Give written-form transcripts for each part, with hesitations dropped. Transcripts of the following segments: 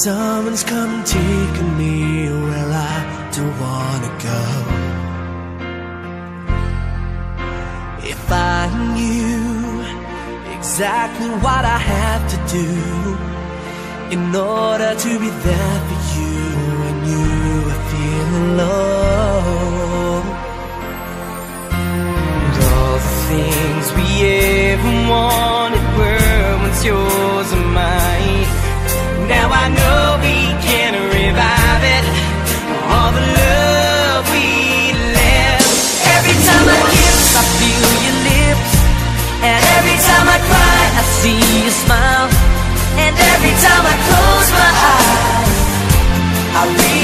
someone's come and taken me where I don't wanna go. If I knew exactly what I have to do in order to be there for you when you are feeling low, and all the things we ever wanted were once yours and mine. Now I know we can revive it, all the love we left. Every time I kiss, I feel your lips, and every time I cry, I see you smile. And every time I close my eyes, I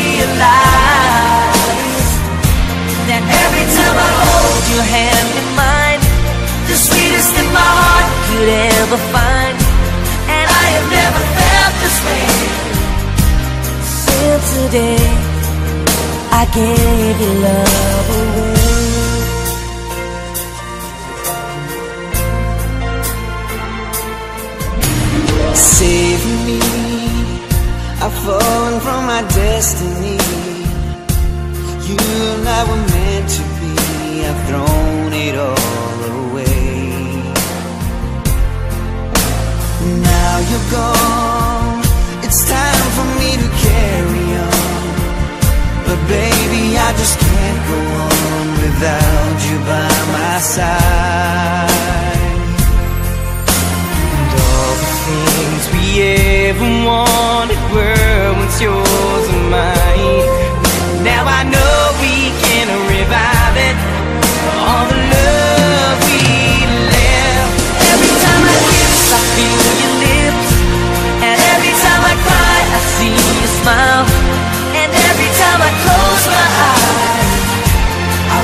realize that every time I hold your hand in mine, the sweetest that my heart could ever find. And I have never felt this way since the day I gave your love away. Save me, I've fallen from my destiny. You and I were meant to be, I've thrown it all away. Now you're gone, it's time for me to carry on. But baby, I just can't go on without you by my side. Things we ever wanted were once yours and mine. Now I know we can revive it, all the love we left. Every time I kiss, I feel your lips, and every time I cry, I see you smile. And every time I close my eyes, I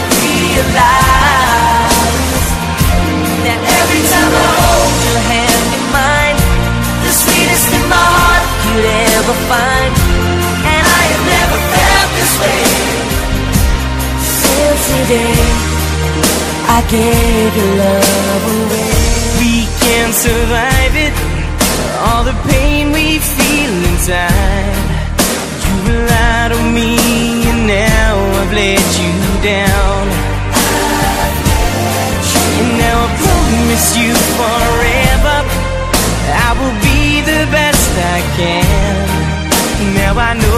realize that every time I hold your hand in mine, the sweetest that my heart could ever find. And I have never felt this way since the day I gave your love away. We can survive it, all the pain we feel inside. You relied on me and now I've let you down. And now I promise you forever I will be the best I can. Now I know